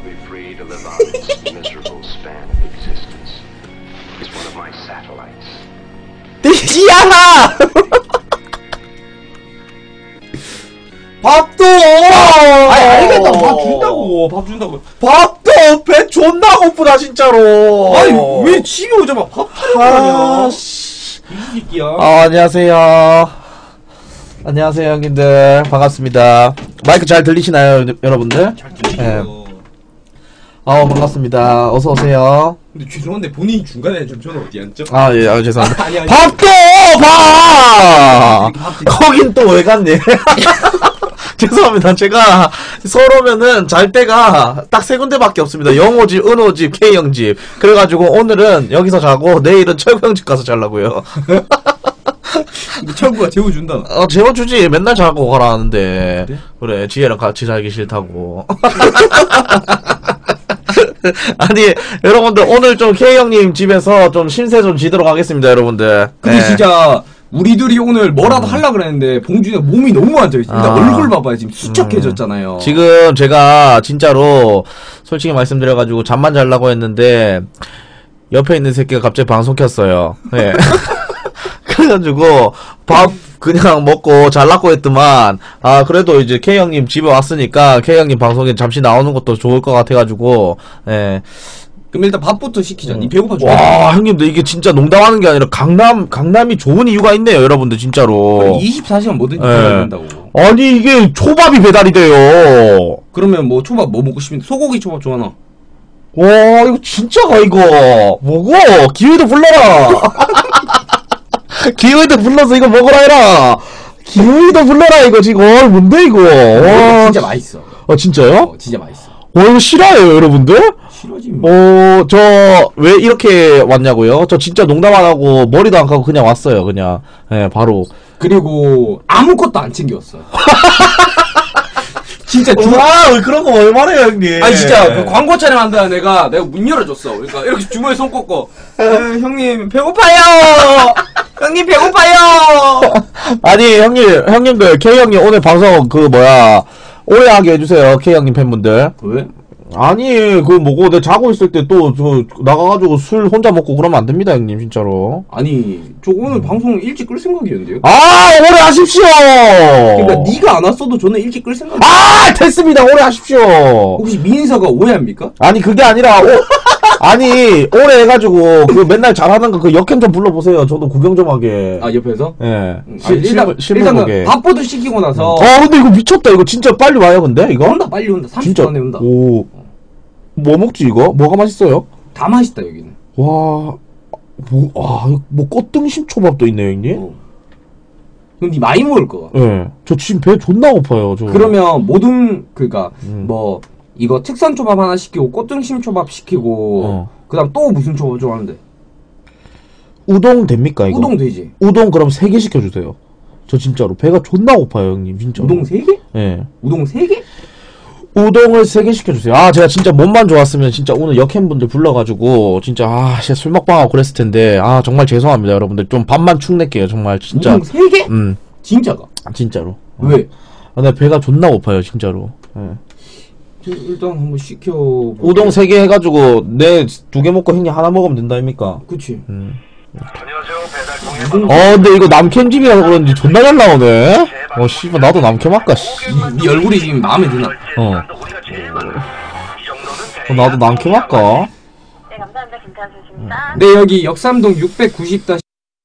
be free to live out its miserable span of existence is one of my satellites. 띠지야! 밥도! 아니 알겠다. 밥 준다고. 밥 준다고. 밥도! 배 존나 고프다 진짜로. 아니 왜 집에 오자마자 밥 타령하냐. 이 새끼야. 안녕하세요. 안녕하세요 형님들. 반갑습니다. 마이크 잘 들리시나요 여러분들? 잘 들리죠. 반갑습니다. 어서오세요. 근데 죄송한데 본인이 중간에 좀 전화 어디 앉죠? 예, 죄송합니다. 아니. 밥도! 밥! 거긴 또 왜 갔니? 죄송합니다. 제가 서울오면은 잘 때가 딱 세 군데밖에 없습니다. 영호집, 은호집, K형집. 그래가지고 오늘은 여기서 자고 내일은 철구형집 가서 자려고요. 철구가 재워준다. 재워주지. 맨날 자고 가라 하는데. 그래, 지혜랑 같이 살기 싫다고. 아니, 여러분들 오늘 좀 K형님 집에서 좀 신세 좀 지도록 하겠습니다, 여러분들. 근데 진짜 우리 둘이 오늘 뭐라도 하려고 그랬는데 봉준이가 몸이 너무 안 좋아있어. 일단 얼굴 봐봐요. 지금 수척해졌잖아요. 지금 제가 진짜로 솔직히 말씀드려가지고 잠만 자려고 했는데 옆에 있는 새끼가 갑자기 방송 켰어요. 네. 그래가지고 밥 그냥 먹고 잘라고 했더만 그래도 이제 K형님 집에 왔으니까 K형님 방송에 잠시 나오는 것도 좋을 것 같아가지고 예. 그럼 일단 밥부터 시키자. 니 배고파 죽겠다. 와 형님들 이게 진짜 농담하는 게 아니라 강남이 좋은 이유가 있네요 여러분들 진짜로. 24시간 뭐든지 배달된다고. 아니 이게 초밥이 배달이 돼요. 그러면 뭐 초밥 뭐 먹고 싶은데 소고기 초밥 좋아하나? 와 이거 진짜가 이거 먹어. 기회도 불러라. 기회도 불러서 이거 먹으라 해라. 기회도 불러라 이거 지금. 뭔데 이거. 와 진짜 맛있어. 진짜요? 진짜 맛있어. 이거 싫어요 여러분들? 싫어지 뭐. 저 왜 이렇게 왔냐고요? 저 진짜 농담 안 하고 머리도 안 감고 그냥 왔어요 그냥. 예 바로. 그리고 아무것도 안 챙겼어. 진짜 와 그런 거 얼마나 해요 형님. 아니 진짜 그 광고 촬영한다 내가 문 열어줬어. 그러니까 이렇게 주머니에 손 꽂고 형님 배고파요. 형님 배고파요. 아니 형님들 K형님 오늘 방송 오래 하게 해주세요 K형님 팬분들. 왜? 아니 내가 자고 있을 때 또 나가가지고 술 혼자 먹고 그러면 안 됩니다 형님 진짜로. 아니 저 오늘 방송 일찍 끌 생각이었는데요. 오래 하십시오. 그러니까 네가 안 왔어도 저는 일찍 끌 생각. 됐습니다. 오래 하십시오. 혹시 민서가 오해합니까? 아니 그게 아니라 아니 오래 해가지고 맨날 잘하는 거 역행 좀 불러보세요. 저도 구경 좀 하게. 옆에서? 예. 일단 보게. 밥부터 시키고 나서. 근데 이거 미쳤다. 이거 진짜 빨리 와요 근데 이거? 온다 빨리 온다. 30분 안에 온다. 뭐 먹지 이거? 뭐가 맛있어요? 다 맛있다 여기는. 뭐 꽃등심 초밥도 있네요 형님. 그럼 니 많이 먹을 거. 예. 저 지금 배 존나 고파요. 그러면 뭐 이거 특선 초밥 하나 시키고 꽃등심 초밥 시키고 그다음 또 무슨 초밥 좋아하는데? 우동 됩니까 이거? 우동 되지. 우동 그럼 3개 시켜주세요. 저 진짜로 배가 존나 고파요 형님 진짜. 우동 3개? 예. 우동 3개? 우동을 3개 시켜주세요. 제가 진짜 몸만 좋았으면 진짜 오늘 역행분들 불러가지고 진짜 진짜 술 먹방하고 그랬을 텐데 정말 죄송합니다 여러분들. 좀 밥만 축 낼게요 정말 진짜. 우동 3개? 진짜가? 진짜로. 왜? 나 배가 존나 고파요 진짜로. 예. 일단 한번 시켜. 우동 3개 해가지고 내 2개 먹고 형님 하나 먹으면 된다 아닙니까? 그치. 안녕하세요. 배달공의 근데 이거 남캠집이라서 그런지 존나 잘 나오네. 씨발 나도 남캠 할까 씨. 네 얼굴이 지금 마음에 드나? 나도 남캠 할까? 네, 감사합니다. 김태환 네, 여기 역삼동 690다.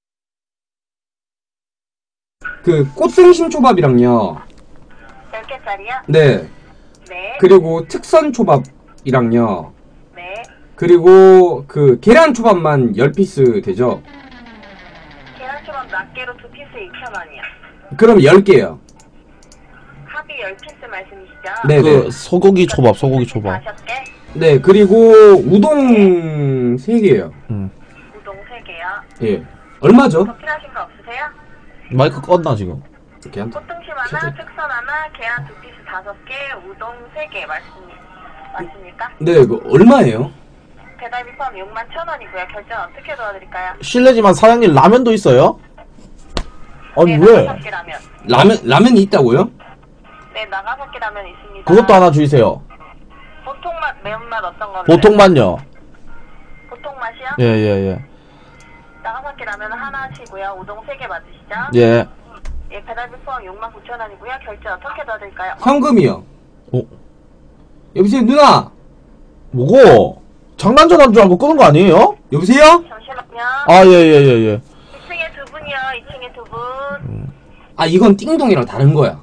그 꽃등심 초밥이랑요. 10개짜리요? 네. 네. 그리고 특선 초밥이랑요. 네. 그리고 그 계란 초밥만 10피스 되죠? 계란초밥 낱개로 2피스 2,000원이요. 그럼 10개요. 합이 10피스 말씀이시죠? 네. 소고기 초밥. 5개? 네, 그리고 우동 3개요. 우동 3개요. 예. 얼마죠? 더 필요하신 거 없으세요? 마이크 껐나 지금? 이렇게 한 꽃등심 하나, 특선 하나, 계란 2피스 5개, 우동 3개 맞습니까? 네, 그 얼마예요? 배달비 포함 61,000원이고요. 결정 어떻게 도와드릴까요? 실례지만 사장님 라면도 있어요? 아니 네, 왜? 나가사키 라면. 라면이 있다고요? 네, 나가사키 라면 있습니다. 그것도 하나 주이세요. 보통만 매운맛 어떤 건데? 보통만요. 보통 맛이요? 예. 나가사키 라면 하나시고요. 우동 3개 맞으시죠? 예. 예, 배달비 포함 69,000원이고요. 결제 어떻게 도와드릴까요? 현금이요. 어? 여보세요, 누나? 뭐고? 장난전화인 줄 알고 끄는 거 아니에요? 여보세요? 잠시만요. 아, 예. 2층에 2분이요. 2층에 2분. 아, 이건 띵동이랑 다른 거야.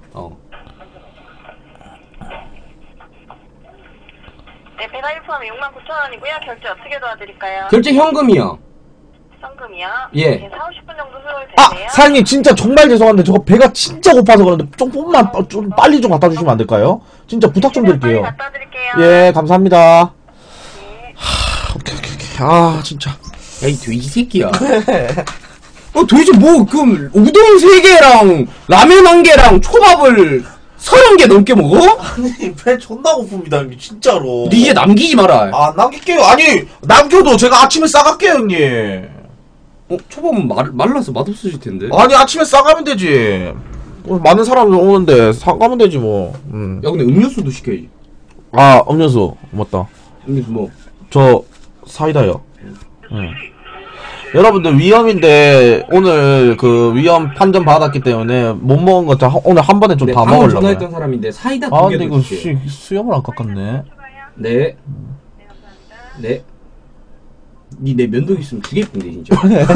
네, 배달비 포함 69,000원이고요. 결제 어떻게 도와드릴까요? 결제 현금이요. 현금이요? 예. 네, 4-50분 정도 아, 소요되네요. 사장님 진짜 정말 죄송한데 저거 배가 진짜 고파서 그런데 조금만 좀 빨리 좀 갖다 주시면 안 될까요? 진짜 부탁 좀 드릴게요. 빨리 갖다 드릴게요. 예, 감사합니다. 네. 오케이. 아, 진짜. 야, 이 돼지 새끼야. 도대체 뭐, 그럼, 우동 3개랑, 라면 1개랑, 초밥을 30개 넘게 먹어? 아니, 배 존나 고픕니다, 형님, 진짜로. 니 이제 남기지 마라. 아, 남길게요. 아니, 남겨도 제가 아침에 싸갈게요, 형님. 초밥은 말라서 맛없어질 텐데. 아니, 아침에 싸가면 되지. 오늘 많은 사람들 오는데 싸가면 되지, 뭐. 야, 근데 음료수도 시켜야지. 아, 음료수. 맞다. 음료수 뭐. 저 사이다요. 여러분들 위험인데 오늘 그 위험 판정 받았기 때문에 못 먹은 거 오늘 한 번에 좀 다 방금 먹으려고. 전화했던 사람인데 사이다 아, 2개 근데 더 이거 주세요. 수염을 안 깎았네. 네. 네. 니 내 면도기 있으면 주겠군데 진짜.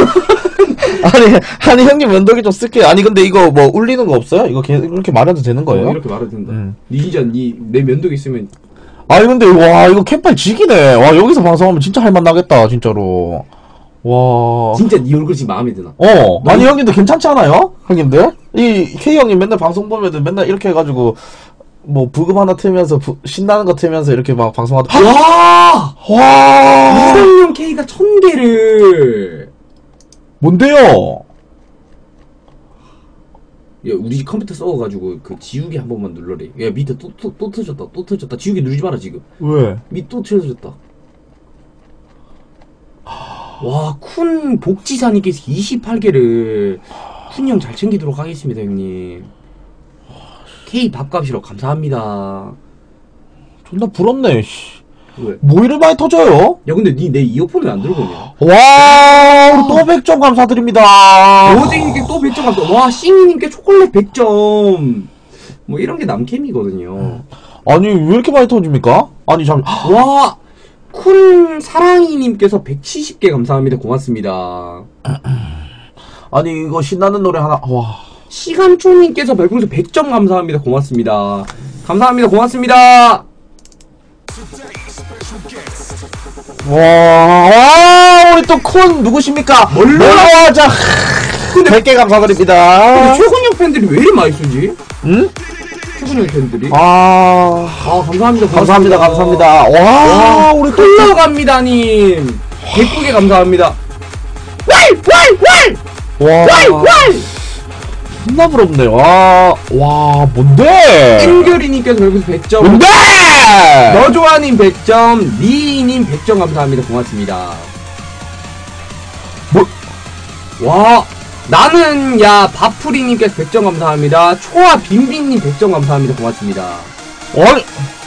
아니 형님 면도기 좀 쓸게요. 아니 근데 이거 뭐 울리는 거 없어요? 이거 이렇게 말해도 되는 거예요? 이렇게 말해도 된다. 니 진짜 내 면도기 있으면 아니 근데 와 이거 캡팔 지기네. 와 여기서 방송하면 진짜 할만 나겠다 진짜로. 와. 진짜 니 얼굴 지금 마음에 드나? 아니 형님들 괜찮지 않아요? 형님들? 이 K 형님 맨날 방송 보면은 맨날 이렇게 해가지고 뭐 부금 하나 틀면서 신나는 거 틀면서 이렇게 막 방송하다. 와! 이상형 K가 1000개를. 뭔데요? 야, 우리 집 컴퓨터 썩어가지고 그 지우개 한 번만 눌러래. 야, 밑에 또 터졌다. 지우개 누르지 마라 지금. 왜? 밑 또 터졌다. 와, 쿤 복지사님께서 28개를 쿤 형 잘 챙기도록 하겠습니다, 형님. K 밥값이라 감사합니다. 존나 부럽네. 씨. 왜? 뭐 이를 많이 터져요? 야, 근데 니 내 이어폰을 안 들어보냐? 와, 우리 또 100점 감사드립니다. 로딩님께 또 100점 감사. 와, 싱이님께 초콜릿 100점. 뭐 이런 게 남캠이거든요. 아니, 왜 이렇게 많이 터집니까? 아니, 와, 쿤 사랑이님께서 170개 감사합니다. 고맙습니다. 아니, 이거 신나는 노래 하나, 와. 시간초님께서 별풍선 100점 감사합니다. 고맙습니다. 감사합니다. 고맙습니다. 와, 우리 또 쿤 누구십니까? 멀로하자. 근데 100개 감사드립니다. 근데 최근형 팬들이 왜 이리 많이 쓰지? 응? 최근형 팬들이? 감사합니다. 감사합니다. 감사합니다. 와, 우리 또 흘러갑니다님 109개 감사합니다. 와, 존나 부럽네. 와, 뭔데? 땡결이님께서 별풍선 100점. 뭔데? 너조아님 100점, 니님 100점 감사합니다. 고맙습니다. 뭐? 와, 나는 야 밥풀이님께서 100점 감사합니다. 초아 빈빈님 100점 감사합니다. 고맙습니다. 아니,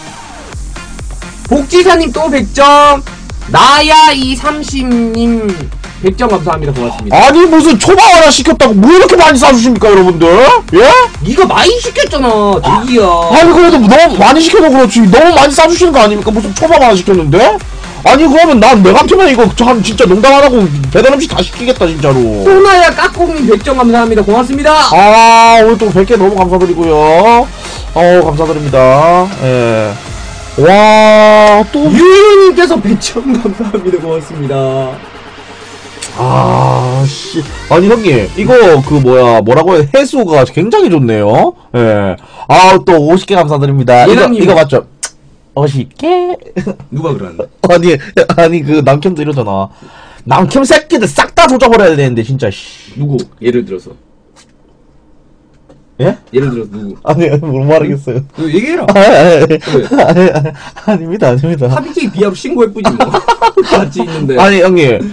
복지사님 또 100점, 나야 이 30님 100점 감사합니다. 고맙습니다. 아니 무슨 초밥 하나 시켰다고 뭐 이렇게 많이 싸주십니까 여러분들? 예? 니가 많이 시켰잖아, 대기야. 아니 그래도 너무 많이 시켜도 그렇지 너무 많이 싸주시는 거 아닙니까? 무슨 초밥 하나 시켰는데? 아니 그러면 내 같으면 이거 참 진짜 농담 안 하고 배달 음식 다 시키겠다 진짜로. 소나야 까꿍님 100점 감사합니다. 고맙습니다. 오늘 또 100개 너무 감사드리고요. 감사드립니다. 예. 와, 또. 유유님께서 100점 감사합니다. 고맙습니다. 씨. 아니, 형님, 이거, 뭐라고 해, 해수가 굉장히 좋네요. 예. 또 50개 감사드립니다. 이거 맞죠? 50개? 누가 그러는데? 아니, 남캠도 이러잖아. 남캠 새끼들 싹 다 조져버려야 되는데, 진짜, 씨. 누구? 예를 들어서. 예? 예를 들어서 누구? 아니, 못 말하겠어요. 너 얘기해라. 아닙니다. 합의기 비하로 신고해뿌지 뭐. 같이 있는데. 아니, 형님,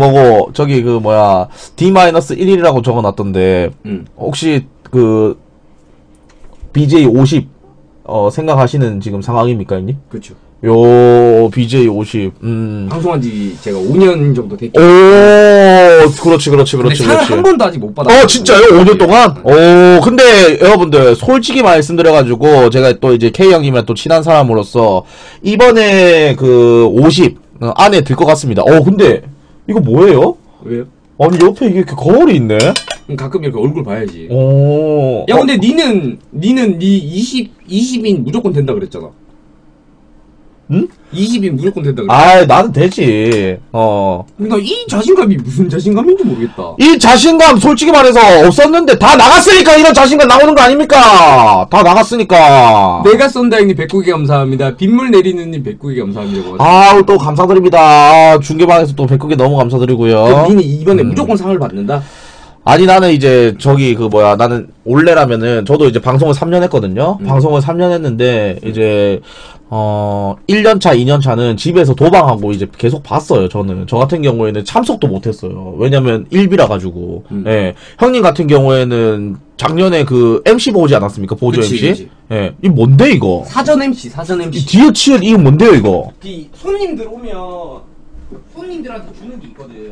D-1이라고 적어놨던데, 혹시, BJ 50, 생각하시는 지금 상황입니까, 형님? 그쵸. 요 BJ 50. 방송한 지 제가 5년 정도 됐기 오, 때문에. 그렇지. 근데 상을 한 번도 아직 못 받았어요. 진짜요? 5년 동안? 오, 근데 여러분들 솔직히 말씀드려가지고 제가 또 이제 K 형님이랑 또 친한 사람으로서 이번에 그 50 안에 들 것 같습니다. 근데 이거 뭐예요? 왜요? 아니 옆에 이게 이렇게 거울이 있네? 가끔 이렇게 얼굴 봐야지. 오. 야, 근데 니는 니 20인 무조건 된다 그랬잖아. 응? 20인 무조건 된다 그랬잖아. 나는 되지. 근데 나 이 자신감이 무슨 자신감인지 모르겠다. 이 자신감 솔직히 말해서 없었는데 다 나갔으니까 이런 자신감 나오는 거 아닙니까? 다 나갔으니까. 내가 쏜다 형님 109개 감사합니다. 빗물 내리는 님 109개 감사합니다. 또 감사드립니다. 중계방에서 또 109개 너무 감사드리고요. 그럼 니는 이번에 무조건 상을 받는다? 아니 나는 이제 나는 원래라면은 저도 이제 방송을 3년 했거든요. 방송을 3년 했는데 이제 1년차, 2년차는 집에서 도방하고 이제 계속 봤어요, 저는. 저 같은 경우에는 참석도 못했어요. 왜냐면 일비라 가지고. 예. 형님 같은 경우에는 작년에 그 MC 보지 않았습니까? 보조 그치, MC? 그치. 예. 이 뭔데, 이거? 사전 MC. 이 뒤에 치은 이거 뭔데요, 이거? 손님들 오면 손님들한테 주는 게 있거든.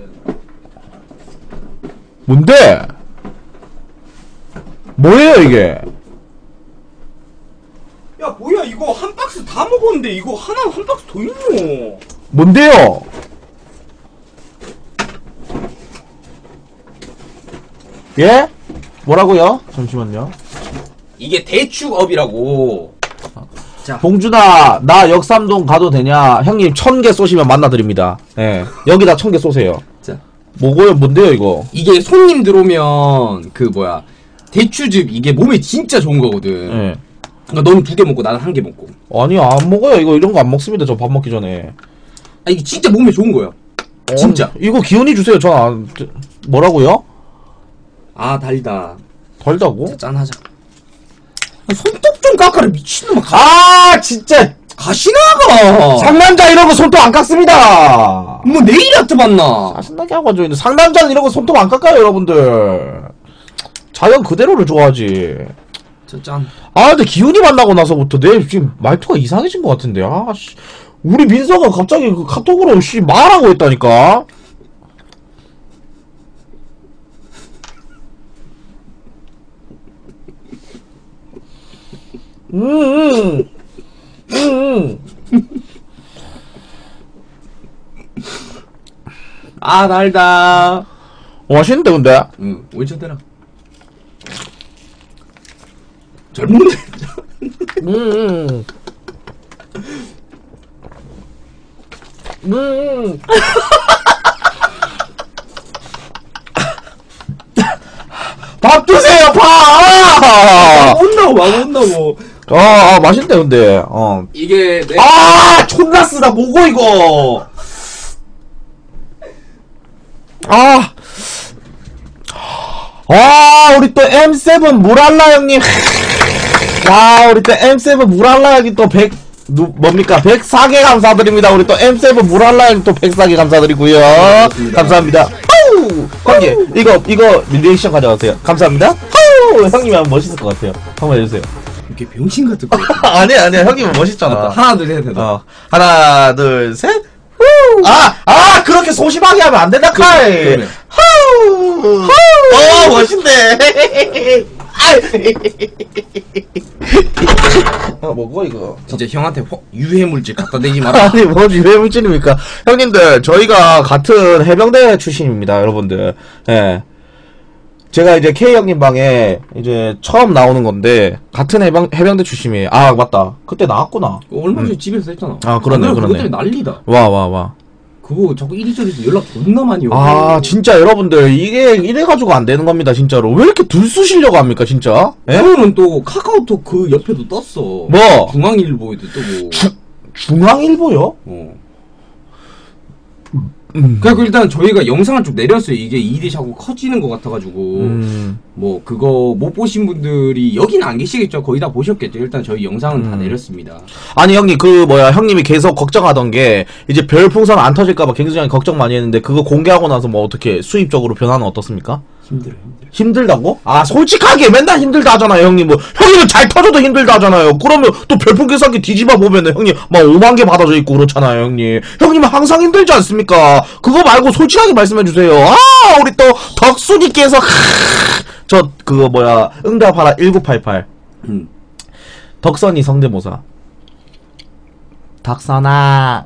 뭔데? 뭐예요, 이게? 야, 뭐야, 이거 한 박스 다 먹었는데 이거 한 박스 더 있노? 뭔데요? 예? 뭐라고요? 잠시만요. 이게 대축업이라고. 봉준아, 나 역삼동 가도 되냐? 형님 1000개 쏘시면 만나드립니다. 예. 여기다 1000개 쏘세요. 자, 뭔데요, 이거? 이게 손님 들어오면 대추즙 이게 몸에 진짜 좋은 거거든. 예. 그러니까 너는 2개 먹고 나는 1개 먹고. 아니, 안 먹어요. 이런 거 안 먹습니다. 저 밥 먹기 전에. 이게 진짜 몸에 좋은 거야. 진짜. 이거 기운이 주세요. 뭐라고요? 아, 달다. 달다고? 짠하자. 손톱 좀 깎아라, 미친놈아. 진짜! 가시나가! 상남자 이런 거 손톱 안 깎습니다! 뭐, 네일 아트 봤나? 짜증나게 하고 앉아있는데 상남자는 이런 거 손톱 안 깎아요, 여러분들. 자연 그대로를 좋아하지. 저 짠. 근데 기훈이 만나고 나서부터 내 지금 말투가 이상해진 것 같은데. 우리 민서가 갑자기 그 카톡으로 말하고 있다니까. 달다. 맛있는데, 근데? 원샷 대라. 잘 먹네. 밥 주세요, 밥! 온다고. 맛있네, 근데. 이게, 존나 쓰다, 뭐고, 이거! 우리 또 M7 무랄라 형님. 우리 또 M7 무랄라 형님 또 104개 감사드립니다. 우리 또 M7 무랄라 형님 또 104개 감사드리고요. 감사합니다. 형님, 이거 리액션 가져가세요. 감사합니다. 형님이 하면 멋있을 것 같아요. 한번 해주세요. 이게 병신 같은 거. 아니야, 형님은 멋있잖아. 하나, 둘, 셋 해봐. 하나, 둘, 셋. 그렇게 소심하게 하면 안 된다, 카이. 그래. 멋있네. 뭐고, 이거? 진짜 형한테 유해물질 갖다 대지 마라. 아니, 뭐, 유해물질입니까? 형님들, 저희가 같은 해병대 출신입니다, 여러분들. 예. 제가 이제 K 형님 방에 이제 처음 나오는 건데, 같은 해병대 출신이에요. 맞다. 그때 나왔구나. 얼마 전에 집에서 했잖아. 그러네. 그것 때문에 난리다. 와. 그거 자꾸 이리저리서 연락 존나 많이 오고. 진짜 여러분들, 이래가지고 안 되는 겁니다, 진짜로. 왜 이렇게 들쑤시려고 합니까, 진짜? 예? 그거는 또 카카오톡 그 옆에도 떴어. 뭐? 중앙일보에도 뜨고. 중앙일보요? 그래갖고 일단 저희가 영상을 좀 내렸어요. 이게 일이 자꾸 커지는 것 같아가지고. 뭐 그거 못 보신 분들이 여기는 안 계시겠죠. 거의 다 보셨겠죠. 일단 저희 영상은 다 내렸습니다. 아니 형님 형님이 계속 걱정하던 게 이제 별풍선 안 터질까봐 굉장히 걱정 많이 했는데 그거 공개하고 나서 뭐 어떻게 수입적으로 변화는 어떻습니까? 힘들다고? 아, 솔직하게 맨날 힘들다 하잖아요, 형님. 뭐, 형님은 잘 터져도 힘들다 하잖아요. 그러면 또 별풍 계산기 뒤집어 보면은 형님 막 5만 개 받아져 있고 그렇잖아요, 형님. 형님은 항상 힘들지 않습니까? 그거 말고 솔직하게 말씀해주세요. 아, 우리 또 덕수님께서, 그거 뭐야, 응답하라 1988. 덕선이 성대모사. 덕선아.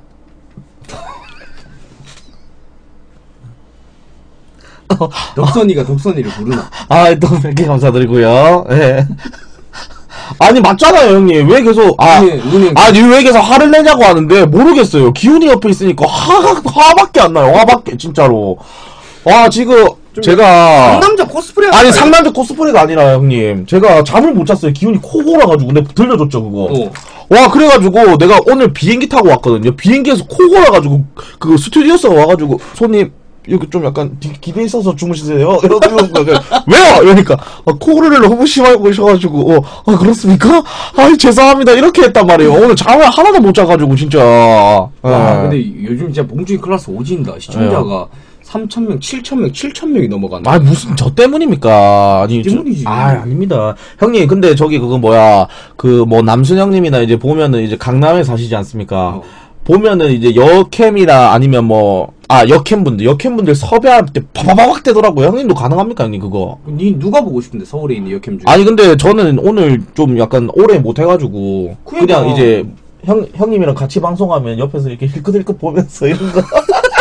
덕선이가 덕선이를 부르나? 아, 또 100개 감사드리고요. 예. 아니, 맞잖아요, 형님. 왜 계속, 아니, 왜 계속 화를 내냐고 하는데, 모르겠어요. 기훈이 옆에 있으니까 화밖에 안 나요. 화밖에, 진짜로. 와, 지금, 제가. 상남자 코스프레 아니, 상남자 코스프레가 아니라, 형님. 제가 잠을 못 잤어요. 기훈이 코 골아가지고. 내가 들려줬죠, 그거. 와, 그래가지고, 내가 오늘 비행기 타고 왔거든요. 비행기에서 코 골아가지고, 그 스튜디오스가 와가지고, 손님, 이렇게 좀 약간 기대 있어서 주무시세요? 이러고 왜요? 이러니까 코골이를 너무 심하게 보셔가지고 그렇습니까? 아이 죄송합니다 이렇게 했단 말이에요. 오늘 잠을 하나도 못 자가지고 진짜. 와 근데 요즘 진짜 봉준이 클래스 오진다. 시청자가 3,000명, 7,000명, 7,000명이 넘어가네. 아 무슨 저 때문입니까? 아니 때문이지. 아닙니다. 형님 근데 저기 그거 뭐야 그 뭐 남순형님이나 이제 보면은 이제 강남에 사시지 않습니까? 보면은 이제 여캠이나 아니면 뭐 여캠분들 섭외할 때 바바박 되더라고요. 형님도 가능합니까, 형님 그거? 니 누가 보고 싶은데 서울에 있는 여캠 중에? 아니 근데 저는 오늘 좀 약간 오래 못 해가지고 그냥 이제 형님이랑 같이 방송하면 옆에서 이렇게 힐끗힐끗 보면서 이런 거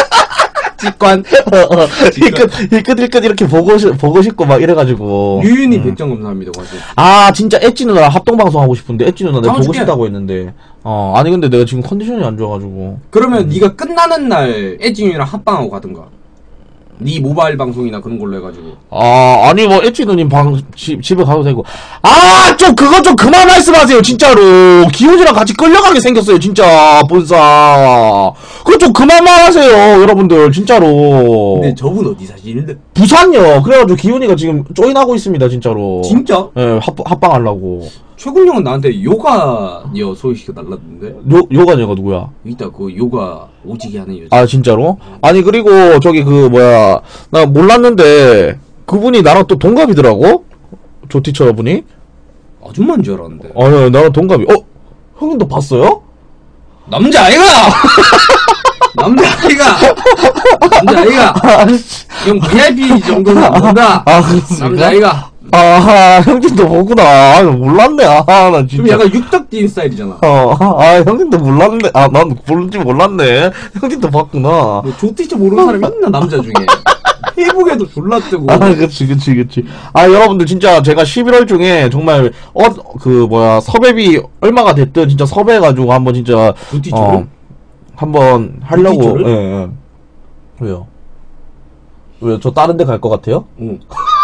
직관 힐끗힐끗 이렇게 보고 싶고 막 이래가지고 유윤이 100점 감사합니다. 과연. 아 진짜 엣지 누나 합동 방송 하고 싶은데 엣지 누나 내가 보고 싶다고 했는데 아니 근데 내가 지금 컨디션이 안 좋아가지고 그러면 네가 끝나는 날 엣지윤이랑 합방하고 가든가. 네 모바일 방송이나 그런 걸로 해가지고. 아니 뭐 엣지 누님 집에 가도 되고 좀 그거 좀 그만 말씀하세요 진짜로. 기훈이랑 같이 끌려가게 생겼어요 진짜 본사. 그거 좀 그만 말하세요 여러분들 진짜로. 근데 저분 어디 사시는데? 부산요. 그래가지고 기훈이가 지금 조인하고 있습니다 진짜로. 진짜? 예, 합방하려고. 최군 형은 나한테 요가녀 소개시켜 달라던데. 요가녀가 누구야? 이따 그 요가 오지게 하는 여자. 아 진짜로? 아니 그리고 저기 그 뭐야 나 몰랐는데 그분이 나랑 또 동갑이더라고? 조티처 여분이? 아줌마인 줄 알았는데. 나랑 동갑이. 형님도 봤어요? 남자아이가! 남자아이가! 형 VIP 정도는 본다. 그렇습니까? 남자아이가. 형님도 보구나. 몰랐네. 나 진짜. 좀 약간 육덕딘 스타일이잖아. 형님도 몰랐네. 난 모른지 몰랐네. 형님도 봤구나. 뭐 조티처 모르는 사람이 있나, 남자 중에. 페이북에도 졸라 뜨고. 그치. 여러분들 진짜 제가 11월 중에 정말, 섭외비 얼마가 됐든 진짜 섭외해가지고 한번 진짜. 조티처를? 한번 하려고. 예. 왜요? 저 다른 데 갈 것 같아요? 응.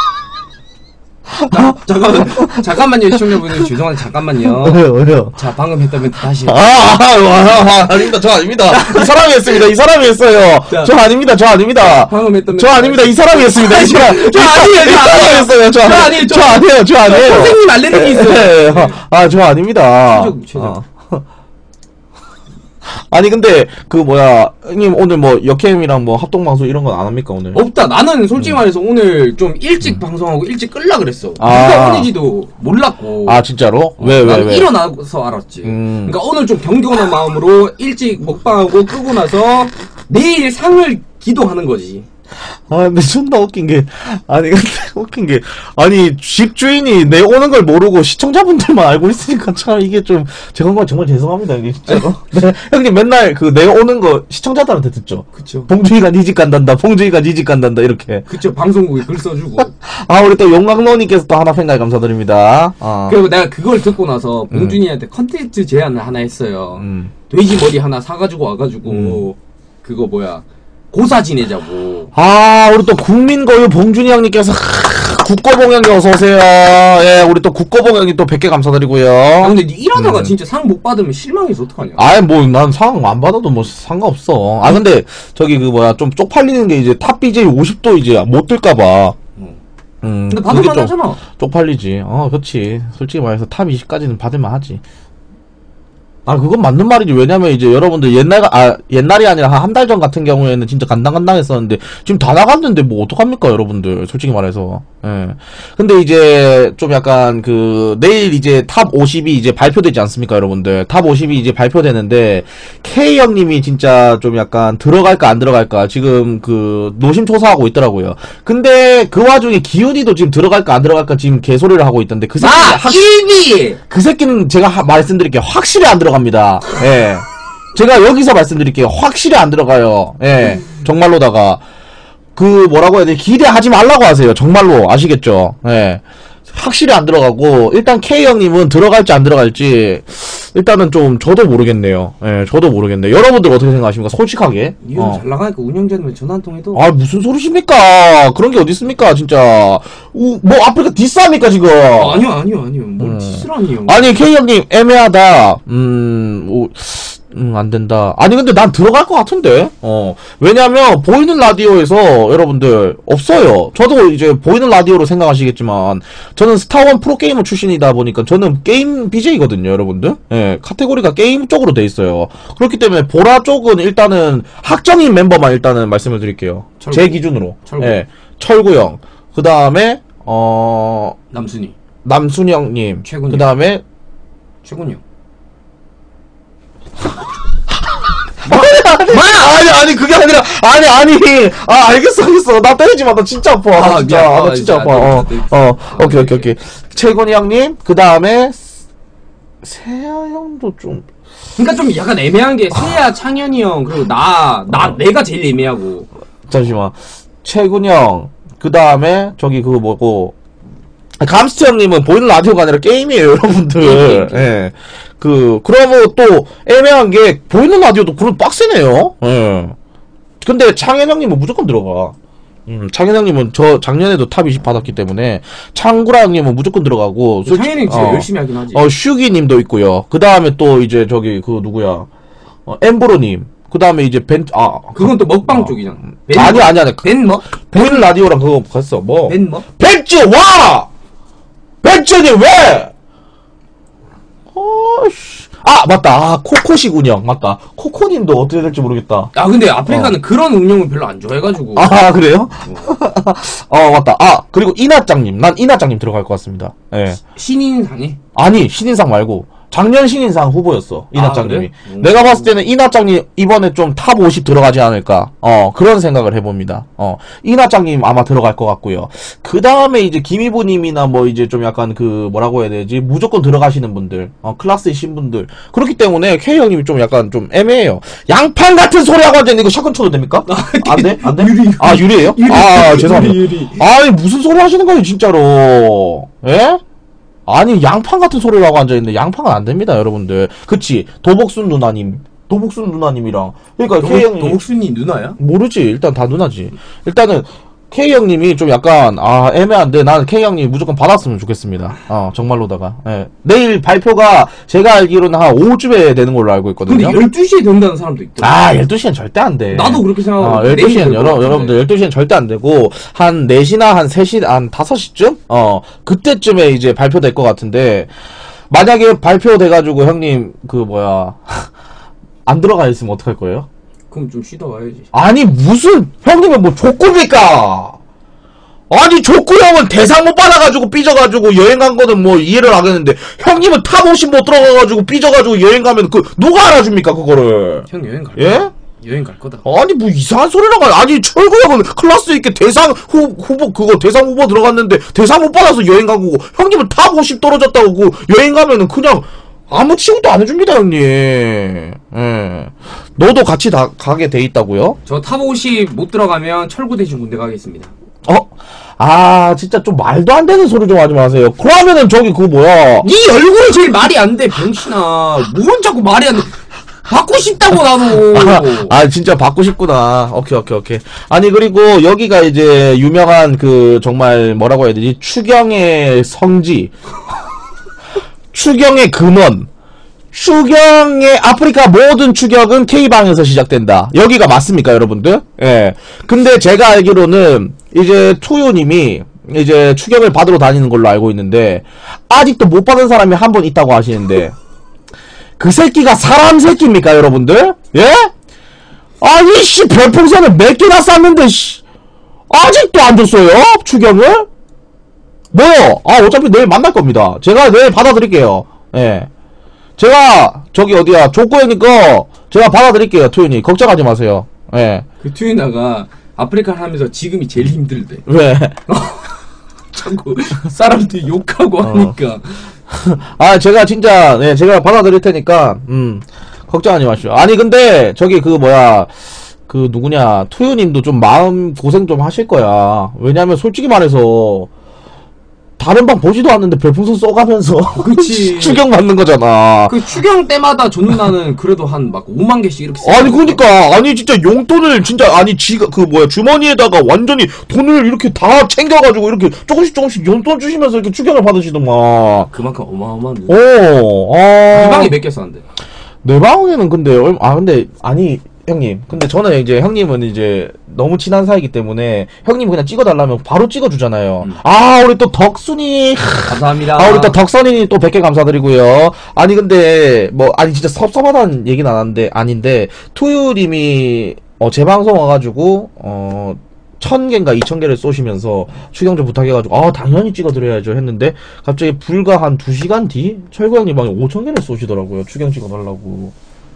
잠깐만요, 시청자분들. 죄송한데, 잠깐만요. 왜요? 자, 방금 했다면 다시. 아닙니다. 저 아닙니다. 이 사람이 했습니다. 이 사람이 했어요. 저 아닙니다. 방금 했다면. 저 아닙니다. 이 사람이 했습니다. 이 사람이 했어요. 저 아니에요. 선생님 알레르기 있어요. 저 아닙니다. 최적. 아니 근데 형님 오늘 뭐 여캠이랑 뭐 합동방송 이런 건 안 합니까 오늘? 없다. 나는 솔직히 말해서 오늘 좀 일찍 방송하고 일찍 끌라 그랬어. 누가 오는지도 몰랐고. 진짜로? 왜? 일어나서 알았지. 그러니까 오늘 좀 경건한 마음으로 일찍 먹방하고 끄고 나서 내일 상을 기도하는 거지. 근데 존나 웃긴 게, 집주인이 내 오는 걸 모르고 시청자분들만 알고 있으니까 참 이게 좀, 제가 정말 죄송합니다, 형님, 진짜로. 네, 형님 맨날 내 오는 거 시청자들한테 듣죠? 그쵸. 봉준이가 니 집 간단다, 이렇게. 그쵸, 방송국에 글 써주고. 우리 또 용광로님께서 또 하나 팬가입 감사드립니다. 그리고 내가 그걸 듣고 나서 봉준이한테 컨텐츠 제안을 하나 했어요. 돼지 머리 하나 사가지고 와가지고, 그거 고사 지내자고. 우리 또 국민거유 봉준이 형님께서 국거봉 형님 어서오세요. 예, 우리 또 국거봉 형님 또 100개 감사드리고요. 근데 일하다가 진짜 상 못 받으면 실망해서 어떡하냐. 난 상 안 받아도 뭐 상관없어. 근데 저기 좀 쪽팔리는 게 이제 탑 BJ 50도 이제 못 들까봐. 근데 받을만 하잖아. 쪽팔리지. 그렇지. 솔직히 말해서 탑 20까지는 받을만 하지. 아, 그건 맞는 말이지. 왜냐면 이제 여러분들 옛날이 아니라 한 달 전 같은 경우에는 진짜 간당간당했었는데, 지금 다 나갔는데 뭐 어떡합니까, 여러분들. 솔직히 말해서. 예. 근데 이제 좀 약간 내일 이제 탑 50이 이제 발표되지 않습니까, 여러분들. 탑 50이 이제 발표되는데, K 형님이 진짜 좀 약간 들어갈까 안 들어갈까, 지금 노심초사하고 있더라고요. 근데 그 와중에 기훈이도 지금 들어갈까 안 들어갈까 지금 개소리를 하고 있던데, 그 새끼는 그 새끼는 제가 말씀드릴게요. 확실히 안 들어갑니다. 예. 제가 여기서 말씀드릴게요. 확실히 안 들어가요. 예. 정말로다가. 뭐라고 해야 돼? 기대하지 말라고 하세요. 정말로. 아시겠죠? 예. 확실히 안 들어가고, 일단 K형님은 들어갈지 안 들어갈지, 일단은 좀, 저도 모르겠네요. 예, 저도 모르겠네요. 여러분들 어떻게 생각하십니까? 솔직하게. 이 형 잘 나가니까 운영자님은 전화 한 통 해도. 아, 무슨 소리십니까? 그런 게 어디 있습니까, 진짜. 뭐, 아프리카 디스합니까, 지금? 아니요. 뭘 디스라니요. 아니, K형님, 애매하다. 안 된다. 아니, 근데 난 들어갈 것 같은데? 왜냐면, 보이는 라디오에서, 여러분들, 없어요. 저도 이제, 보이는 라디오로 생각하시겠지만, 저는 스타원 프로게이머 출신이다 보니까, 저는 게임 BJ거든요, 여러분들. 예, 카테고리가 게임 쪽으로 돼 있어요. 그렇기 때문에, 보라 쪽은 일단은, 학정인 멤버만 일단은 말씀을 드릴게요. 철구. 제 기준으로. 철구. 예, 철구형. 그 다음에, 남순형님. 최군형. 그 다음에, 최군요. 아니, 그게 아니라, 알겠어. 나 때리지 마. 나 진짜 아파. 나 진짜 아파. 오케이. 최곤이 형님, 그 다음에, 세아 형도 좀. 그니까 좀 약간 애매한 게, 세아, 창현이 형, 그리고 내가 제일 애매하고. 잠시만. 최곤이 형, 그 다음에, 감스트 형님은 보이는 라디오가 아니라 게임이에요, 여러분들. 예. 그러면 또, 애매한 게, 보이는 라디오도 그런 빡세네요. 예. 근데 창현 형님은 무조건 들어가. 창현 형님은 작년에도 탑 20 받았기 때문에, 창구라 형님은 무조건 들어가고, 창현이 형 진짜 열심히 하긴 하지. 슈기 님도 있고요. 그 다음에 또 이제 누구야. 엠브로님. 그 다음에 이제 그건 또 먹방 쪽이잖아. 아니. 벤머? 보이는 라디오랑 그거 갔어, 뭐. 벤머? 벤츠, 와! 벤츠님, 왜! 맞다. 코코시군요. 맞다. 코코님도 어떻게 될지 모르겠다. 근데 아프리카는 그런 운영을 별로 안 좋아해가지고. 그래요? 맞다. 그리고 이나짱님. 난 이나짱님 들어갈 것 같습니다. 예. 신인상에? 아니, 신인상 말고. 작년 신인상 후보였어. 이나짱님이. 그래? 내가 봤을 때는 이나짱님 이번에 좀 탑 50 들어가지 않을까. 그런 생각을 해봅니다. 이나짱님 아마 들어갈 것 같고요. 그 다음에 이제 김이보님이나 뭐 이제 좀 약간 뭐라고 해야 되지? 무조건 들어가시는 분들. 클래스이신 분들. 그렇기 때문에 K형님이 좀 약간 좀 애매해요. 양판 같은 소리 하고 앉아있는 이거 샷건 쳐도 됩니까? 안 돼? 안 돼? 유리예요? 죄송합니다. 유리. 아니, 무슨 소리 하시는 거예요, 진짜로. 예? 아니, 양판 같은 소리를 하고 앉아있는데, 양판은 안 됩니다, 여러분들. 그치? 도복순 누나님이랑. 그러니까, K형님. 도복순이 누나야? 모르지. 일단 다 누나지. 일단은, K형님이 좀 약간, 애매한데, 나는 K형님이 무조건 받았으면 좋겠습니다. 정말로다가. 예. 내일 발표가, 제가 알기로는 한 5쯤에 되는 걸로 알고 있거든요. 근데 12시에 된다는 사람도 있더라. 12시엔 절대 안 돼. 나도 그렇게 생각하고. 12시엔, 여러분들 12시엔 절대 안 되고, 한 4시나 한 3시, 한 5시쯤? 그때쯤에 이제 발표될 것 같은데, 만약에 발표돼가지고 형님, 안 들어가 있으면 어떡할 거예요? 그럼 좀 쉬다 와야지. 아니, 무슨, 형님은 뭐 족구입니까? 아니, 족구 형은 대상 못 받아가지고 삐져가지고 여행 간 거는 뭐 이해를 하겠는데, 형님은 탑 50 못 들어가가지고 삐져가지고 여행 가면 누가 알아줍니까, 그거를? 형 여행 갈 예? 거다. 여행 갈 거다. 아니, 뭐 이상한 소리라고. 아니, 철구 형은 클래스 있게 대상 후보 들어갔는데, 대상 못 받아서 여행 간 거고, 형님은 탑 50 떨어졌다고 여행 가면은 그냥, 아무 취급도 안 해줍니다, 형님. 예. 너도 같이 가게 돼 있다고요? 저 탑 50 못 들어가면 철구 대신 군대 가겠습니다. 진짜 좀 말도 안 되는 소리 좀 하지 마세요. 그러면은 네 얼굴이 제일 말이 안 돼, 병신아. 뭔 자꾸 말이 안 돼. 받고 싶다고, 나도. 진짜 받고 싶구나. 오케이. 아니, 그리고 여기가 이제 유명한 정말 뭐라고 해야 되지? 추경의 성지. 추경의 근원. 추경의 아프리카 모든 추격은 K방에서 시작된다. 여기가 맞습니까, 여러분들? 예. 근데 제가 알기로는 이제 투요님이 이제 추격을 받으러 다니는 걸로 알고 있는데, 아직도 못 받은 사람이 한 번 있다고 하시는데, 그 새끼가 사람 새끼입니까, 여러분들? 예? 아니, 씨, 별풍선을 몇 개나 쐈는데, 씨. 아직도 안 줬어요? 추경을? 뭐요? 아, 어차피 내일 만날 겁니다. 제가 내일 받아드릴게요. 예. 제가, 저기 어디야, 족구 형님 거, 제가 받아드릴게요, 투윤이. 걱정하지 마세요. 예. 그 투유나가 아프리카 하면서 지금이 제일 힘들대. 왜? 자꾸 사람들이 욕하고 하니까. 아, 제가 진짜, 네, 제가 받아드릴 테니까, 걱정하지 마시오. 아니, 근데, 저기, 그, 뭐야, 그, 누구냐, 투유님도 좀 마음 고생 좀 하실 거야. 왜냐면, 솔직히 말해서, 다른 방 보지도 않는데 별풍선 써가면서, 그치. 추경 받는 거잖아. 그 추경 때마다 저 누나는 그래도 한 막 5만 개씩 이렇게 아니, 그러니까, 아니, 진짜 용돈을, 진짜, 아니, 지가, 그, 뭐야, 주머니에다가 완전히 돈을 이렇게 다 챙겨가지고, 이렇게 조금씩 용돈 주시면서 이렇게 추경을 받으시더만. 그만큼 어마어마한 오, 이 방에 몇 개 썼는데? 내 방에는 근데 근데 아니 형님, 근데 저는 이제 형님은 이제 너무 친한 사이기 때문에 형님 그냥 찍어달라면 바로 찍어주잖아요. 아, 우리 또 덕순이, 감사합니다. 아, 우리 또 덕선이 또 100개 감사드리고요. 아니 근데 뭐 아니 진짜 섭섭하다는 얘기는 안 하는데 아닌데 투유님이 제 방송 와가지고 1000개인가 2000개를 쏘시면서 추경 좀 부탁해가지고 당연히 찍어드려야죠 했는데 갑자기 불과 한 2시간 뒤 철구 형님 방에 5000개를 쏘시더라고요. 추경 찍어달라고.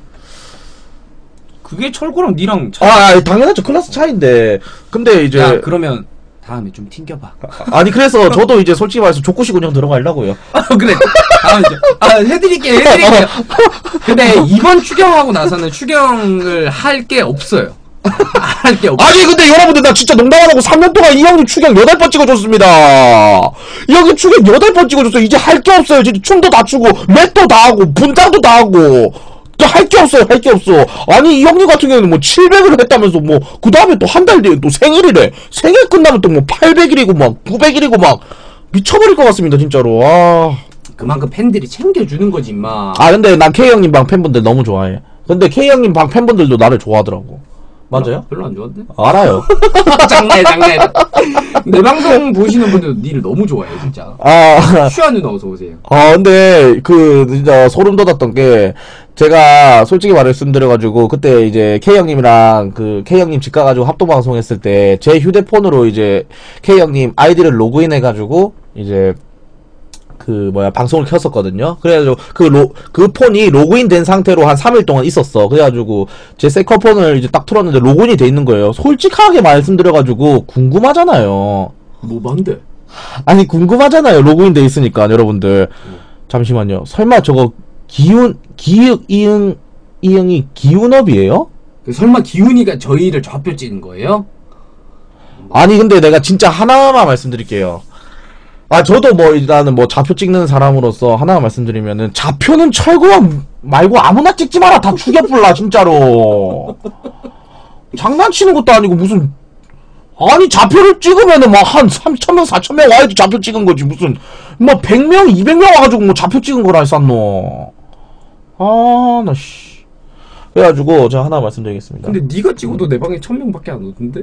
그게 철구랑 니랑 당연하죠. 클래스 차이인데. 근데 이제 야, 그러면 다음에 좀 튕겨봐. 아니 그래서 저도 이제 솔직히 말해서 족구식 운영 들어가려고요. 그래. 해드릴게요. 근데 이번 추경하고 나서는 추경을 할 게 없어요. 할 게 없어. 아니 근데 여러분들 나 진짜 농담 안 하고 3년 동안 이 형님 추경 8번 찍어줬습니다. 이 형님 추경 8번 찍어줬어요. 이제 할 게 없어요. 진짜 춤도 다 추고 랩도 다 하고 분장도 다 하고 할 게 없어요. 할 게 없어. 아니 이 형님 같은 경우는 뭐 700을 했다면서 뭐 그 다음에 또 한 달 뒤에 또 생일이래. 생일 끝나면 또 뭐 800일이고 막 900일이고 막 미쳐버릴 것 같습니다 진짜로. 그만큼 팬들이 챙겨주는 거지 임마. 근데 난 K 형님 방 팬분들 너무 좋아해. 근데 K 형님 방 팬분들도 나를 좋아하더라고. 맞아요? 별로 안 좋아한데? 알아요. 장난해. 내 방송 보시는 분들도 니를 너무 좋아해 진짜. 슈아 누나 어서 오세요. 근데 진짜 소름 돋았던 게 제가 솔직히 말씀드려가지고 그때 이제 K 형님이랑 K 형님 집 가가지고 합동 방송 했을 때 제 휴대폰으로 이제 K 형님 아이디를 로그인해가지고 이제 방송을 켰었거든요. 그래가지고, 그 폰이 로그인 된 상태로 한 3일 동안 있었어. 그래가지고, 제 세컨폰을 이제 딱 틀었는데 로그인이 돼 있는 거예요. 솔직하게 말씀드려가지고, 궁금하잖아요. 뭔데? 아니, 궁금하잖아요. 로그인 돼 있으니까, 여러분들. 잠시만요. 설마 저거, 이응이 기운업이에요? 설마 기훈이가 저희를 좌표 찍은 거예요? 아니, 근데 내가 진짜 하나만 말씀드릴게요. 저도 일단은 좌표 찍는 사람으로서 하나 말씀드리면은, 좌표는 철구형 말고 아무나 찍지 마라. 다 죽여불라, 진짜로. 장난치는 것도 아니고, 무슨, 아니, 좌표를 찍으면은 한 3000명, 4000명 와야지 좌표 찍은 거지. 무슨, 100명, 200명 와가지고 좌표 찍은 거라 했었노. 나, 씨. 그래가지고, 제가 하나 말씀드리겠습니다. 근데 니가 찍어도 내 방에 1000명밖에 안 오던데?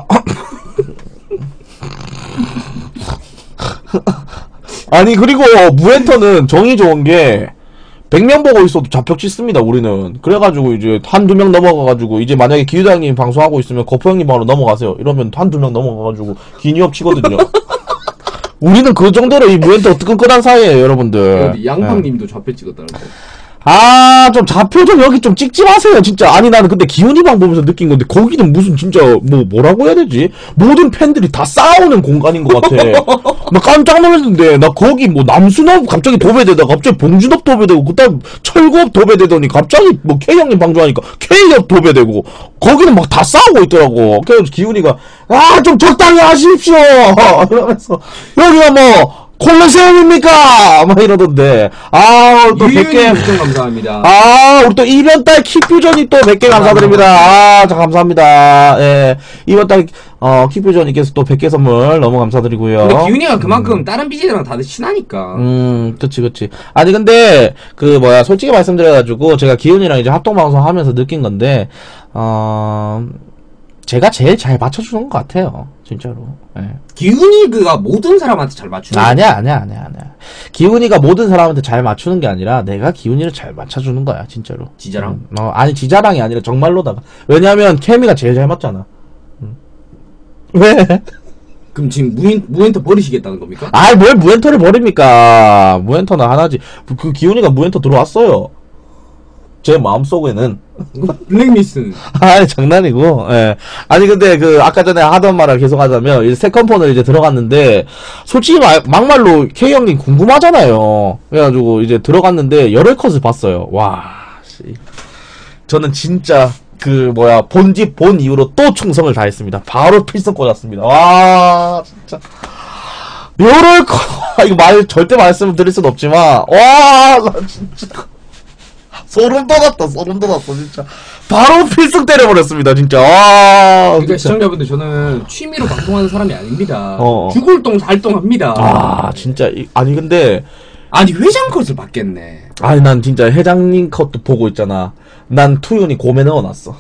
아니 그리고 무엔터는 정이 좋은 게 100명 보고 있어도 좌표 찍습니다 우리는. 그래가지고 이제 한두 명 넘어가가지고 이제 만약에 기유장님 방송하고 있으면 거포 형님 방으로 넘어가세요 이러면 한두 명 넘어가가지고 기니업 치거든요. 우리는 그 정도로 이 무엔터 뜨끈끈한 사이에요 여러분들. 양팡님도 좌표 찍었다는데. 좀 좌표 좀 여기 좀 찍지 마세요 진짜. 아니 나는 근데 기훈이 방 보면서 느낀 건데 거기는 무슨 진짜 뭐라고 해야 되지? 모든 팬들이 다 싸우는 공간인 것 같아. 나 깜짝 놀랐는데 나 거기 남순업 갑자기 도배되다가 갑자기 봉준업 도배되고 그다음 철구업 도배되더니 갑자기 K 형님 방 좋아하니까 K업 도배되고 거기는 막 다 싸우고 있더라고. 그래서 기훈이가 좀 적당히 하십시오 이러면서 여기가 콜로세움입니까? 막 이러던데. 또 100개. 감사합니다. 우리 또 이번달 키퓨전이 또 100개 감사드립니다. 감사합니다. 예. 이번달, 키퓨전님께서 또 100개 선물 너무 감사드리고요. 근데 기훈이가 그만큼 다른 BJ랑 다들 친하니까. 그치. 아니, 근데, 솔직히 말씀드려가지고, 제가 기훈이랑 이제 합동방송 하면서 느낀 건데, 제가 제일 잘 맞춰주는 것 같아요. 진짜로. 예. 기훈이가 모든 사람한테 잘 맞추는 아니야. 기훈이가 모든 사람한테 잘 맞추는 게 아니라 내가 기훈이를 잘 맞춰주는 거야, 진짜로. 지자랑? 아니, 지자랑이 아니라 정말로다가. 왜냐면 케미가 제일 잘 맞잖아. 왜? 그럼 지금 무엔터 버리시겠다는 겁니까? 아이, 뭘 무엔터를 버립니까? 무엔터는 하나지. 그 기훈이가 무엔터 들어왔어요. 제 마음속에는. 블랙리스는 아니, 장난이고, 예. 아니, 근데 아까 전에 하던 말을 계속 하자면, 이제 세컨폰을 이제 들어갔는데, 솔직히 막말로 K 형님 궁금하잖아요. 그래가지고 이제 들어갔는데, 열혈 컷을 봤어요. 와, 씨. 저는 진짜, 본집 본 이후로 또 충성을 다했습니다. 바로 필성 꽂았습니다. 와, 진짜. 열혈 컷! 이거 절대 말씀을 드릴 순 없지만, 와, 나 진짜. 소름 돋았다, 진짜. 바로 필승 때려버렸습니다, 진짜. 그러니까 시청자분들, 저는 취미로 방송하는 사람이 아닙니다. 어. 죽을 똥 살똥합니다. 진짜. 아니, 근데. 아니, 회장 컷을 받겠네. 아니, 난 진짜 회장님 컷도 보고 있잖아. 난 투윤이 곰에 넣어놨어.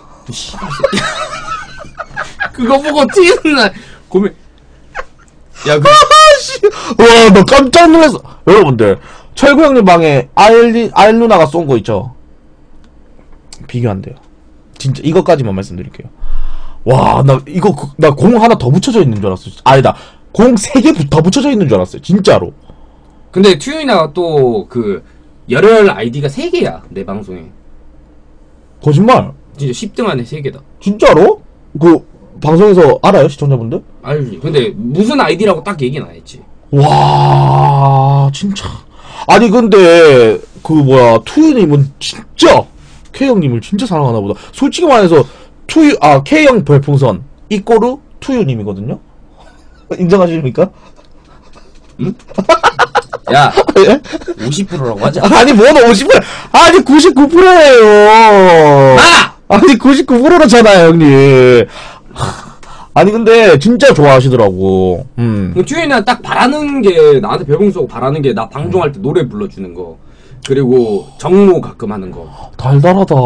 그거 보고 튀는 날, 고민. 야, 와, 나 깜짝 놀랐어. 여러분들, 철구 형님 방에 아일 누나가 쏜 거 있죠? 비교 안 돼요. 진짜, 이것까지만 말씀드릴게요. 와, 나 공 하나 더 붙여져 있는 줄 알았어. 아니다. 공 3개 더 붙여져 있는 줄 알았어요. 진짜로. 근데 튜이나가 또 열혈 아이디가 3개야, 내 방송에. 거짓말. 진짜 10등 안에 3개다. 진짜로? 방송에서 알아요, 시청자분들? 알지. 근데 무슨 아이디라고 딱 얘기는 안 했지. 와, 진짜. 아니, 근데, 투유님은 진짜, K형님을 진짜 사랑하나 보다. 솔직히 말해서, K형 별풍선, 이꼬르 투유님이거든요? 인정하십니까? 응? 야, 예? 50%라고 하자. 아니, 뭐는 50%? 아니, 99%예요. 아니, 99%잖아요, 형님. 아니, 근데, 진짜 좋아하시더라고. 튜이나 딱 바라는 게, 나한테 별풍 쏘고 바라는 게, 나 방송할 때 노래 불러주는 거. 그리고 정모 가끔 하는 거. 달달하다.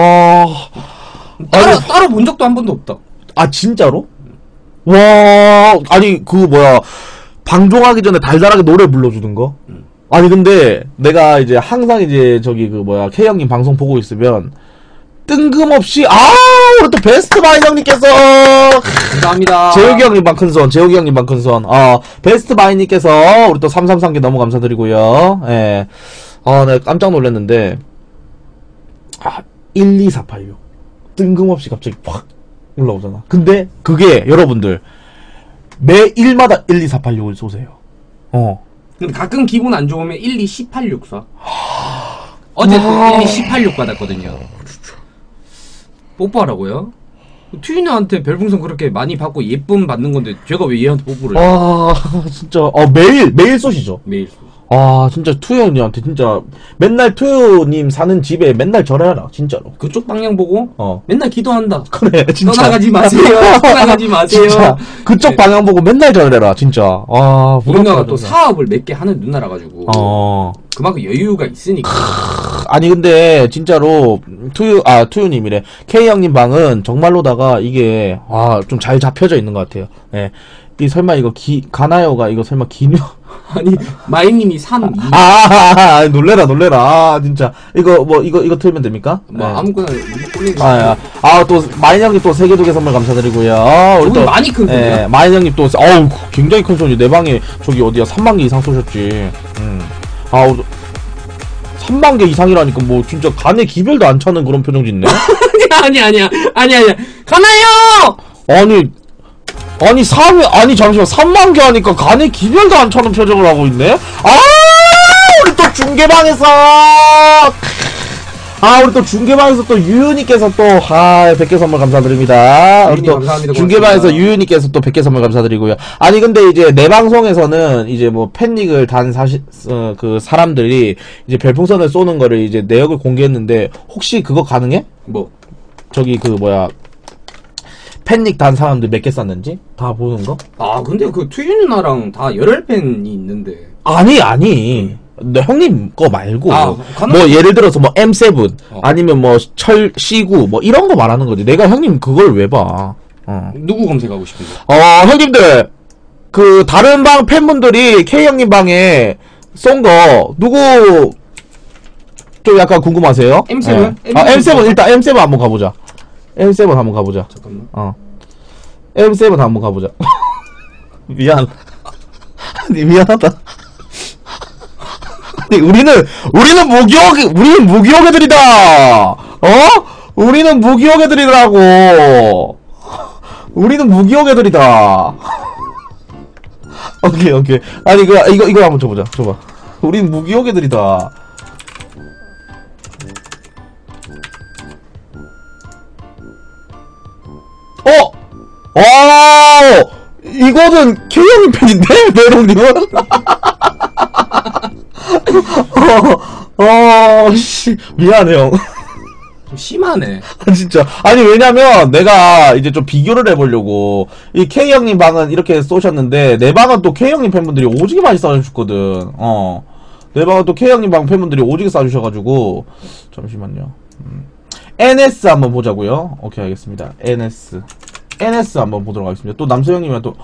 따로 본 적도 한 번도 없다. 아, 진짜로? 와, 아니, 방종하기 전에 달달하게 노래 불러주는 거? 아니, 근데, 내가 이제 항상 이제, K 형님 방송 보고 있으면, 뜬금없이, 우리 또 베스트 마인 형님께서! 감사합니다. 재욱이 형님 방 큰손. 베스트 마인님께서, 우리 또 333개 너무 감사드리고요. 예. 내가 깜짝 놀랐는데, 12486. 뜬금없이 갑자기 확 올라오잖아. 근데, 그게, 여러분들, 매일마다 12486을 쏘세요. 근데 가끔 기분 안 좋으면 12186 쏴. 어제 또 12186 받았거든요. 뽀뽀하라고요? 튜이나한테 별풍선 그렇게 많이 받고 예쁨 받는 건데 제가 왜 얘한테 뽀뽀를 해? 진짜 매일 쏘시죠? 매일. 진짜 투유 형님한테 진짜 맨날 투유님 사는 집에 맨날 절해라 진짜로. 그쪽 방향 보고 맨날 기도한다. 그래 진짜. 떠나가지 마세요. 떠나가지 마세요. 진짜 그쪽 네. 방향 보고 맨날 절해라 진짜. 누나가 또 사업을 몇 개 하는 누나라 가지고 그만큼 여유가 있으니까. 아니 근데 진짜로 투유님이래. K 형님 방은 정말로다가 이게 좀 잘 잡혀져 있는 것 같아요. 예. 이 설마 이거 가나요가 이거 설마 기뉴? 아니 마이님이 3, 2 놀래라 진짜 이거 틀면 됩니까? 뭐 아무거나 꼴리는 또 마인 형님 또 3개 2개 선물 감사드리고요. 우리 또 많이 큰 손이야. 마인 형님 또 굉장히 큰 손이 내 방에 어디야 3만 개 이상 쏘셨지. 3만 개 이상이라니까 뭐 진짜 간에 기별도 안 차는 그런 표정 짓네. 아니야 가나요. 잠시만 3만 개 하니까 간에 기별도 안 차는 표정을 하고 있네. 우리 또 중계방에서 우리 또 중계방에서 또 유유님께서 또 100개 선물 감사드립니다. 우리 또 감사합니다. 중계방에서 유유님께서 또 100개 선물 감사드리고요. 아니 근데 이제 내 방송에서는 이제 뭐 팬닉을 단 그 사람들이 이제 별풍선을 쏘는 거를 이제 내역을 공개했는데 혹시 그거 가능해? 뭐 팬닉 단 사람들 몇 개 쌌는지 다 보는 거? 근데 그 튜이 누나랑 다 열혈 팬이 있는데. 아니. 너 형님 거 말고 가능... 예를 들어서 M7 아니면 C9 이런 거 말하는 거지. 내가 형님 그걸 왜 봐? 누구 검색하고 싶은데? 형님들, 다른 방 팬분들이 K형님 방에 쏜 거, 누구, 좀 약간 궁금하세요? M7? 네. M7, 일단 M7 한번 가보자. M7 한번 가보자. 잠깐만. M7 한번 가보자. 미안. 아니, 미안하다. 아니, 우리는 무기력 애들이다! 우리는 무기력 애들이라고! 우리는 무기력 애들이다! 오케이. 아니, 이거 한번 줘보자. 줘봐. 우린 무기력 애들이다. 이거는 K형님 팬인데? 메롱님은? 씨, 미안해, 형. 좀 심하네. 진짜. 아니, 왜냐면, 내가 이제 좀 비교를 해보려고. 이 K형님 방은 이렇게 쏘셨는데, 내 방은 또 K형님 팬분들이 오지게 많이 쏴주셨거든. 내 방은 또 K형님 방 팬분들이 오지게 쏴주셔가지고. 잠시만요. NS 한번 보자고요. 오케이, 알겠습니다. NS 한번 보도록 하겠습니다. 또 남서형님이랑 또.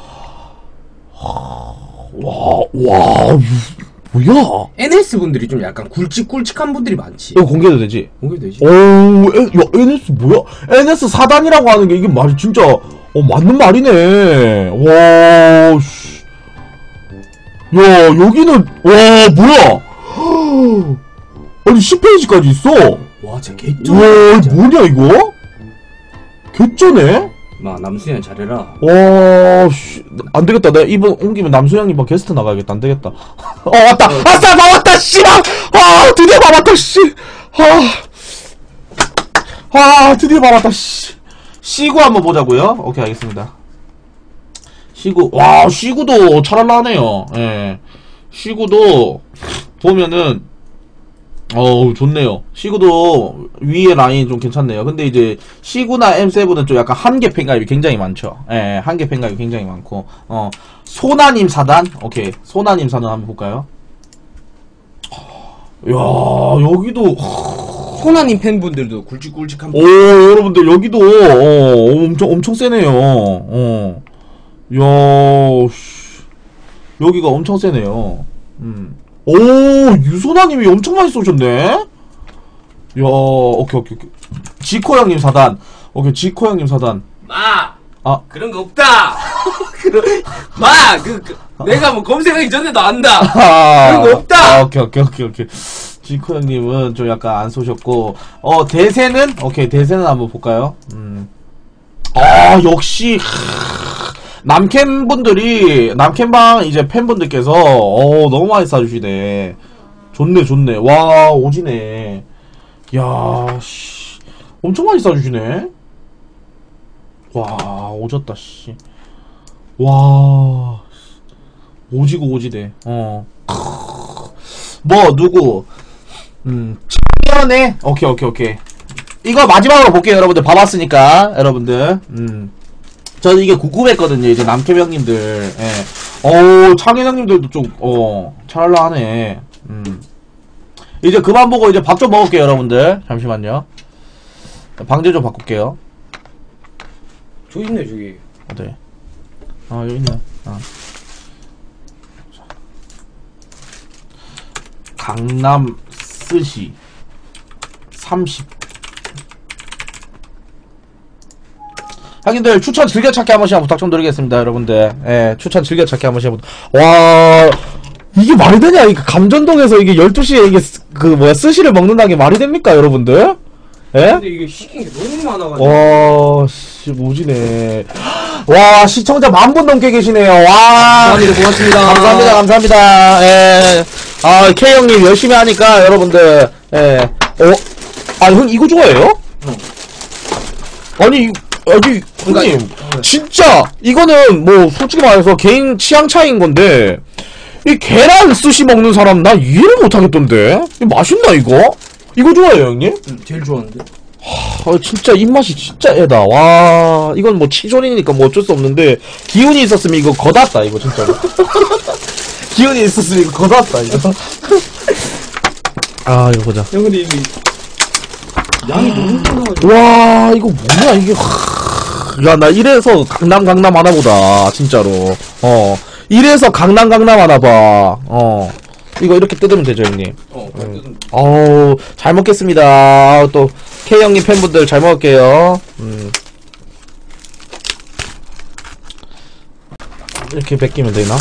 뭐야? NS 분들이 좀 약간 굵직굵직한 분들이 많지. 이거 공개도 되지? 공개되지. 야, NS 뭐야? NS 4단이라고 하는 게 이게 말 진짜 맞는 말이네. 와, 씨. 야, 여기는 뭐야? 아니 10페이지까지 있어. 와, 진짜 개쩌네. 와, 뭐냐 이거? 개쩌네? 남수현 잘해라. 와, 씨. 안 되겠다. 내가 이번 옮기면 남수양님 방 게스트 나가야겠다. 안 되겠다. 왔다! 아싸! 나왔다! 씨발! 드디어 나왔다! 씨! 드디어 나왔다! 씨! 시구 한번 보자고요. 오케이, 알겠습니다. 시구. 와, 시구도 찰랄라하네요. 예. 시구도 보면은 좋네요. 시구도 위에 라인 좀 괜찮네요. 근데 이제 시구나 M7은 좀 약간 한계 팬가입이 굉장히 많죠. 예, 한계 팬가입이 굉장히 많고. 소나님 4단? 오케이. 소나님 4단 한번 볼까요? 야, 여기도 소나님 팬분들도 굵직굵직한 오, 여러분들 여기도 엄청 세네요. 야, 씨. 여기가 엄청 세네요. 오, 유소나님이 엄청 많이 쏘셨네? 야, 오케이. 지코 형님 4단. 오케이, 지코 형님 4단. 그런 거 없다! 내가 뭐 검색하기 전에도 안다! 그런 거 없다! 오케이. 지코 형님은 좀 약간 안 쏘셨고, 대세는? 오케이, 대세는 한번 볼까요? 역시, 남캠방 이제 팬분들께서 너무 많이 쏴주시네. 좋네. 와, 오지네. 야, 씨, 엄청 많이 쏴주시네. 와, 오졌다, 씨. 와, 오지네. 누구? 청년의 오케이. 이거 마지막으로 볼게요, 여러분들. 봐봤으니까, 여러분들. 저는 이게 궁금했거든요. 이제 남캠 형님들. 예. 창현 형님들도 좀 찰랄라하네. 이제 그만 보고 이제 밥 좀 먹을게요, 여러분들. 잠시만요. 방제 좀 바꿀게요. 저기 있네, 저기. 어디? 여기 있네. 강남 스시 30. 형님들 추천 즐겨찾기 한 번씩 부탁 좀 드리겠습니다, 여러분들. 예, 추천 즐겨찾기 한 번씩 와, 이게 말이 되냐? 이게 감전동에서 이게 12시에 이게 스시를 먹는다는 게 말이 됩니까, 여러분들? 예? 근데 이게 시킨 게 너무 많아가지고. 와, 씨, 오지네. 와, 시청자 10,000분 넘게 계시네요. 와. 감사합니다. 고맙습니다. 감사합니다. 예. K형님 열심히 하니까, 여러분들. 예. 형, 이거 좋아해요? 아니, 형님, 진짜, 이거는 뭐, 솔직히 말해서 개인 취향 차이인 건데, 이 계란 스시 먹는 사람 나 이해를 못하겠던데? 맛있나, 이거? 이거 좋아해요, 형님? 제일 좋아하는데? 진짜 입맛이 진짜 애다. 와, 이건 뭐 치졸이니까 뭐 어쩔 수 없는데, 기운이 있었으면 이거 거das다, 이거 진짜로. 기운이 있었으면 이거 거das다, 이거. 이거 보자. 형, 근데 이게 양이 너무 많아가지고. 와, 이거 뭐야, 이게. 야, 나 이래서 강남 하나보다, 진짜로. 이래서 강남 하나봐. 이거 이렇게 뜯으면 되죠, 형님? 어우, 잘 먹겠습니다. 또, K 형님 팬분들 잘 먹을게요. 이렇게 벗기면 되나?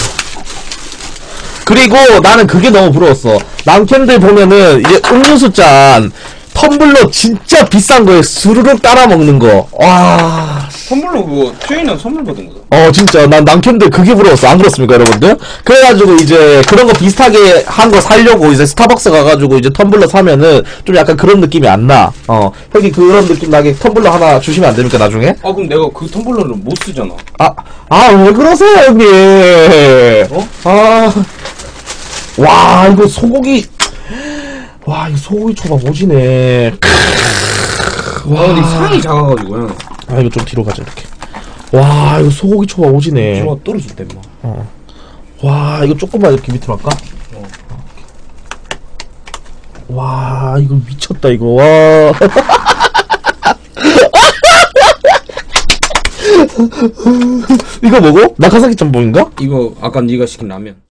그리고 나는 그게 너무 부러웠어. 남캠들 보면은 이제 음료수 잔 텀블러 진짜 비싼 거에 수르륵 따라 먹는 거. 와. 텀블러 그거 트레이너 선물 받은 거다. 진짜 난 남캠들 그게 부러웠어. 안 그렇습니까, 여러분들? 그래가지고 이제 그런 거 비슷하게 한 거 사려고 이제 스타벅스 가가지고 이제 텀블러 사면은 좀 약간 그런 느낌이 안 나. 형이 그런 느낌 나게 텀블러 하나 주시면 안 됩니까, 나중에? 그럼 내가 그 텀블러를 못 쓰잖아. 왜 그러세요, 형님? 와, 이거 소고기. 와, 이거 소고기 초밥 오지네. 근데 상이 작아가지고요. 이거 좀 뒤로 가자, 이렇게. 와, 이거 소고기 초밥 오지네. 초밥 떨어질 때 막. 와, 이거 조금만 이렇게 밑으로 할까? 와, 이거 미쳤다, 이거. 와. 이거 뭐고? 나카사키 짬뽕인가? 이거 아까 네가 시킨 라면.